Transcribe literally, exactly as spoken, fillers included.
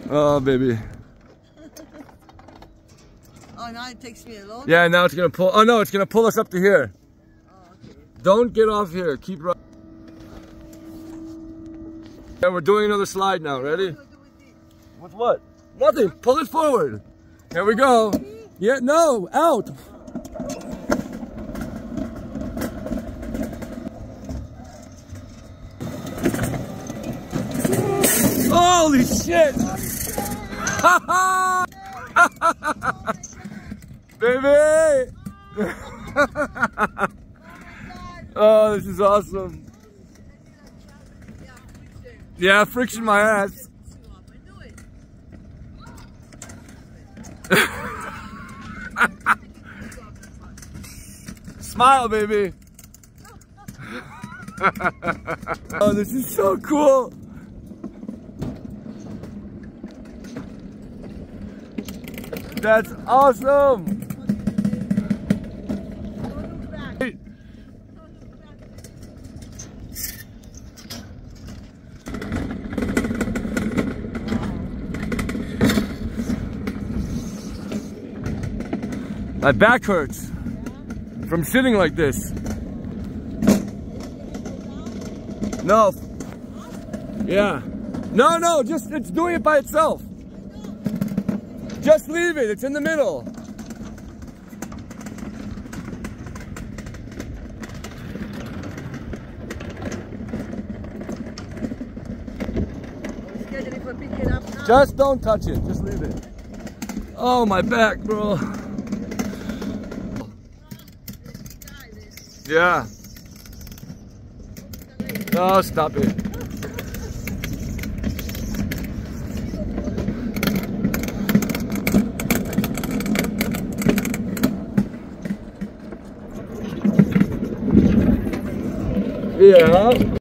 Oh, baby. Oh, now it takes me alone? Yeah, now it's gonna pull. Oh no, it's gonna pull us up to here. Oh, okay. Don't get off here. Keep running. And we're doing another slide now. Ready? With what? Nothing. Pull it forward. Here we go. Yeah, no, out. Holy shit! Baby! Oh, this is awesome. Yeah, friction my ass. Smile, baby. Oh, this is so cool. That's awesome. My back hurts from sitting like this. No. Yeah. No, no, just, it's doing it by itself. Just leave it, it's in the middle. Just don't touch it, just leave it. Oh, my back, bro. Yeah. Oh, stop it. Yeah.